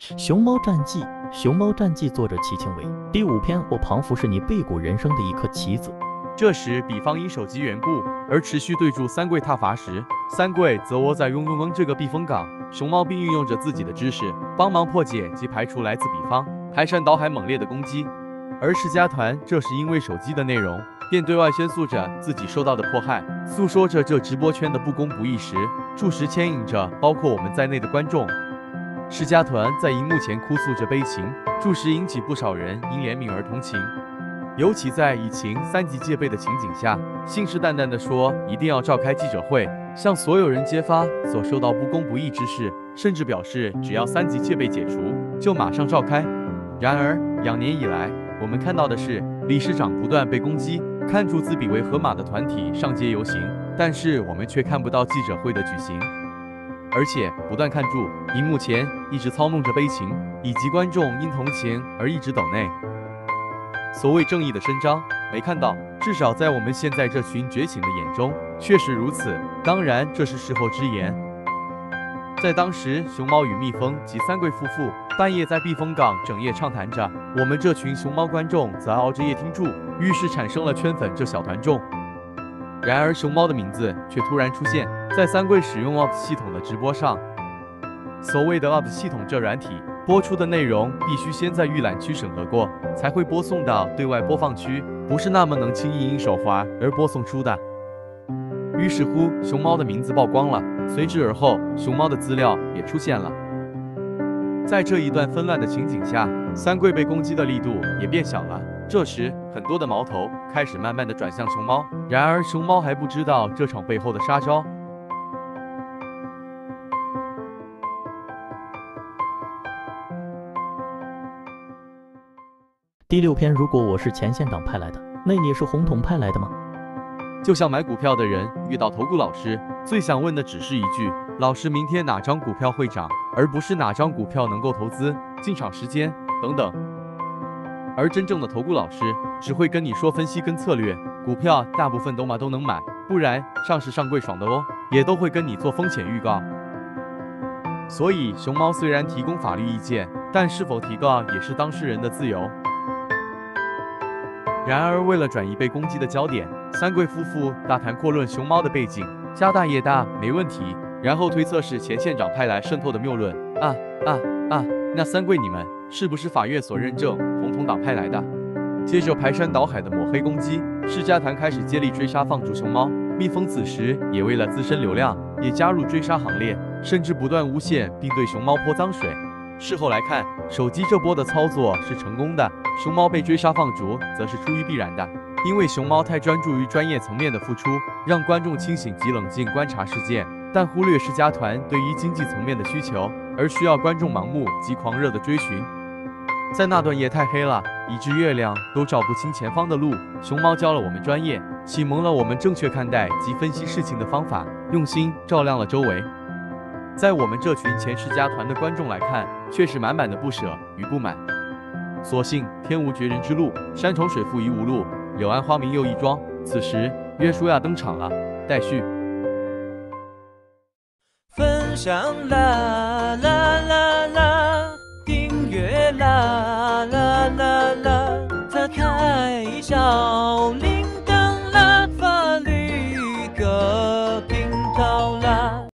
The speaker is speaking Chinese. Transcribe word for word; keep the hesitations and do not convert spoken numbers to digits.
熊猫战记，熊猫战记，作者齐庆伟。第五篇，我庞福是你背骨人生的一颗棋子。 这时，比方因手机缘故而持续对住三桂踏伐时，三桂则窝在嗡嗡嗡这个避风港，熊猫并运用着自己的知识帮忙破解及排除来自比方排山倒海猛烈的攻击。而世家团这时因为手机的内容，便对外宣诉着自己受到的迫害，诉说着这直播圈的不公不义时，著实牵引着包括我们在内的观众。世家团在荧幕前哭诉着悲情，著实引起不少人因怜悯而同情。尤其在疫情三级戒备的情景下，信誓旦旦地说一定要召开记者会，向所有人揭发所受到不公不义之事，甚至表示只要三级戒备解除，就马上召开。然而，两年以来，我们看到的是理事长不断被攻击，看出自比为河马的团体上街游行，但是我们却看不到记者会的举行。而且不断看住荧幕前一直操弄着悲情，以及观众因同情而一直抖内。所谓正义的伸张，没看到，至少在我们现在这群觉醒的眼中，确实如此。当然，这是事后之言。在当时，熊猫与蜜蜂及三桂夫妇半夜在避风港整夜畅谈着，我们这群熊猫观众则熬着夜听住，于是产生了圈粉这小团众。然而，熊猫的名字却突然出现在三桂使用 O P S 系统的直播上。所谓的 O P S 系统这软体，播出的内容必须先在预览区审核过，才会播送到对外播放区，不是那么能轻易因手滑而播送出的。于是乎，熊猫的名字曝光了，随之而后，熊猫的资料也出现了。在这一段纷乱的情景下，三桂被攻击的力度也变小了。这时，很多的矛头开始慢慢的转向熊猫，然而熊猫还不知道这场背后的杀招。 第六篇，如果我是前线党派来的，那你是红统派来的吗？ 就像买股票的人遇到投顾老师，最想问的只是一句：老师，明天哪张股票会涨，而不是哪张股票能够投资、进场时间等等。而真正的投顾老师只会跟你说分析跟策略，股票大部分都嘛都能买，不然上市上柜爽的哦，也都会跟你做风险预告。所以熊猫虽然提供法律意见，但是否提告也是当事人的自由。然而为了转移被攻击的焦点，三桂夫妇大谈阔论熊猫的背景，家大业大没问题，然后推测是前县长派来渗透的谬论。啊啊啊！那三桂你们是不是法院所认证红统党派来的？接着排山倒海的抹黑攻击，世家团开始接力追杀放逐熊猫，蜜蜂此时也为了自身流量，也加入追杀行列，甚至不断诬陷并对熊猫泼脏水。事后来看，手机这波的操作是成功的，熊猫被追杀放逐则是出于必然的，因为熊猫太专注于专业层面的付出，让观众清醒及冷静观察事件，但忽略世家团对于经济层面的需求，而需要观众盲目及狂热的追寻。在那段夜太黑了，以致月亮都照不清前方的路，熊猫教了我们专业，启蒙了我们正确看待及分析事情的方法，用心照亮了周围。在我们这群前世家团的观众来看，却是满满的不舍与不满。所幸天无绝人之路，山重水复疑无路，柳暗花明又一桩。此时约书亚登场了，待续。 分享啦啦。